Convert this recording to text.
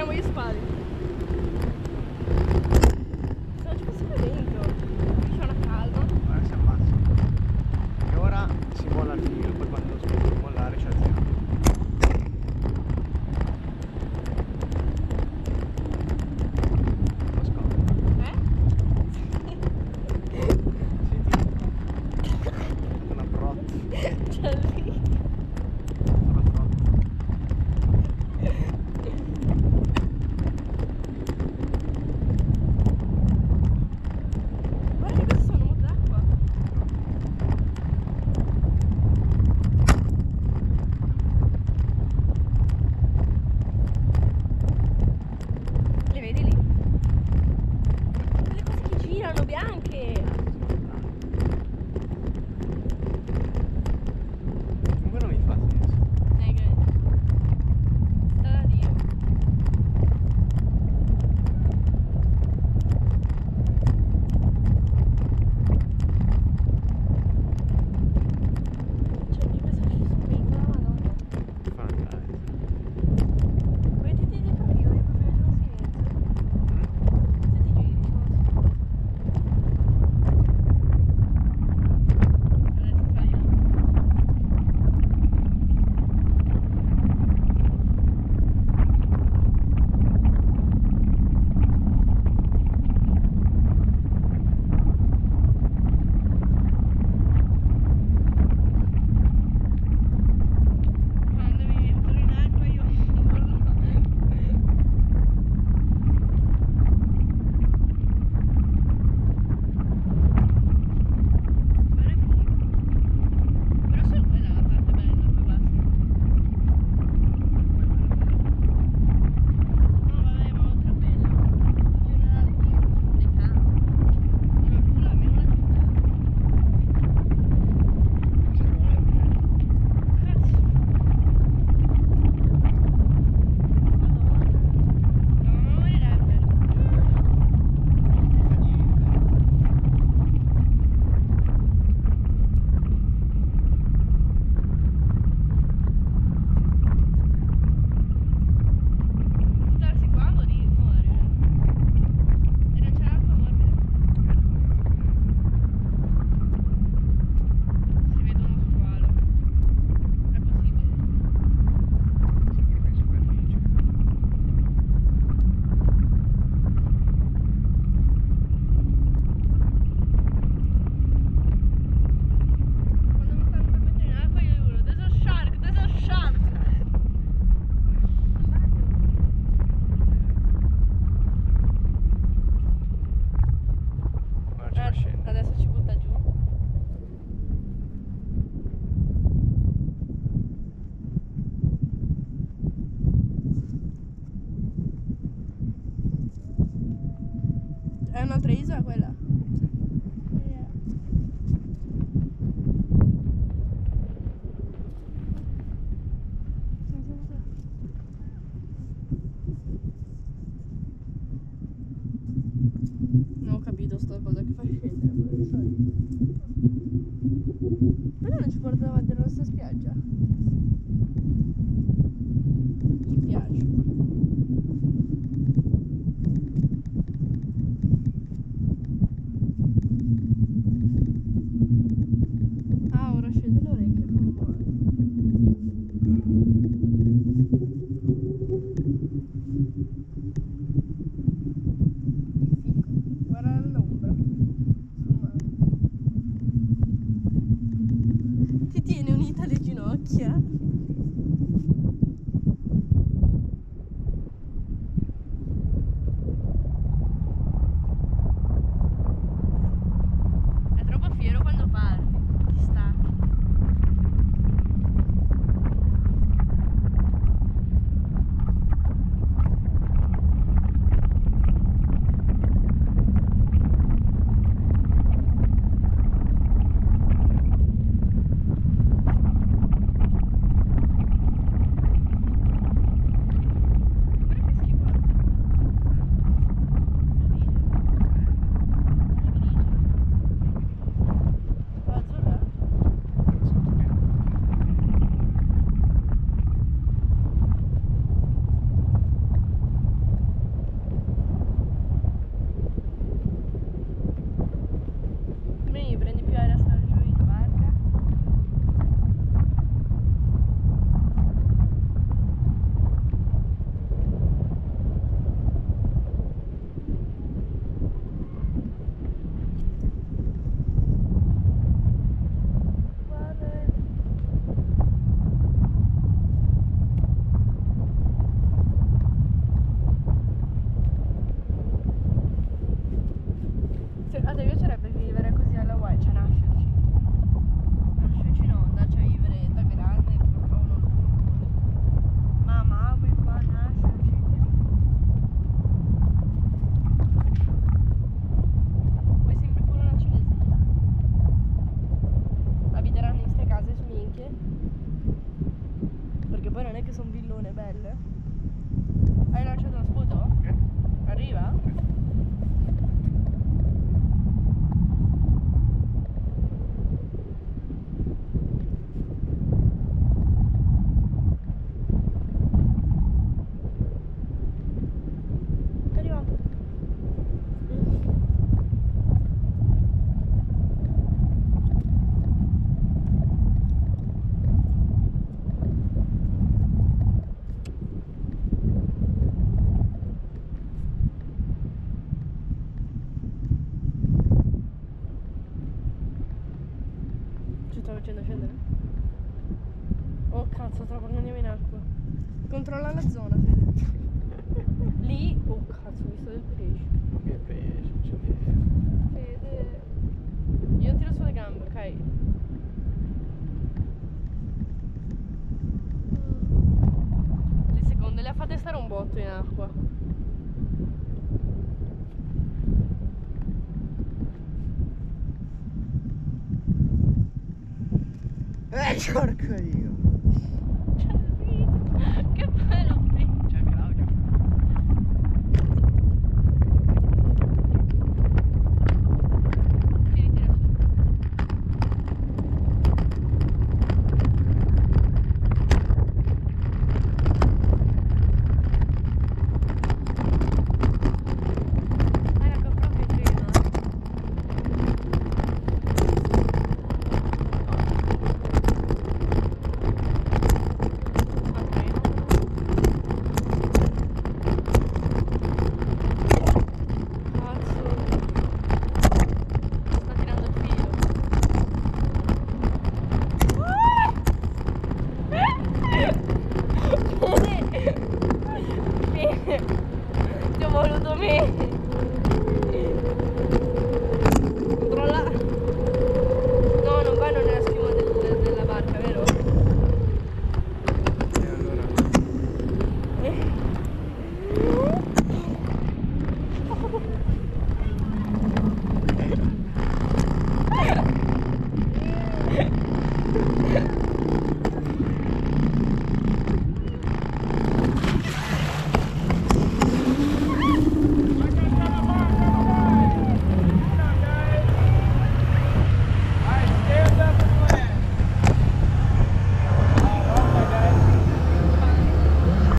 tiriamo gli spadi. Se non ci fosse più dentro, qui c'è una calma. Ora si ammazza. E ora si molla il filo, poi quando smetti di mollare ci alziamo. Lo scopro. Senti? Una brotta. C'è lì. Una brotta. Guarda che queste sono molte d'acqua. Le vedi lì? Quelle cose che girano bianche. Comunque non mi fa senso. Che sta da Dio. Cioè, mi penso che ci sono spinto la madonna. Mi fa andare. Vedete dei profili, io preferisco il silenzio. Se ti giri, sono silenzio. Adesso saliamo. Quando mi metto in acqua io urlo. Guarda che figo. Però solo quella è la parte bella, poi basta. No vabbè, ma oltre a quello, in generale qui dei campi. Una culo almeno una città. Cazzo. La mamma morirebbe. Buttarsi qua muore. E non c'è l'acqua morbida. Si vede uno squalo. È possibile? Sicuro che in superficie. Quando mi stanno per mettere in acqua io urlo there's a shark, there's a shark. Ora ci fa scendere. Adesso ci butta giù. È un'altra isola quella? Non ho capito sta cosa che fa scendere. Però non ci porta davanti alla nostra spiaggia. Mi piace. sono villone belle. Hai lanciato lo sputo? Arriva? Ci sto facendo scendere? Oh cazzo, tra poco andiamo in acqua. Controlla la zona, Fede. Lì, oh cazzo, ho visto del pesce. Che pesce, c'è niente. Fede. Io tiro sulle gambe, ok? Le seconde le ha fatte stare un botto in acqua. Porco io! Che bello! C'è anche l'audio. Si ritira su. La GoPro che prima. Ti ho voluto me.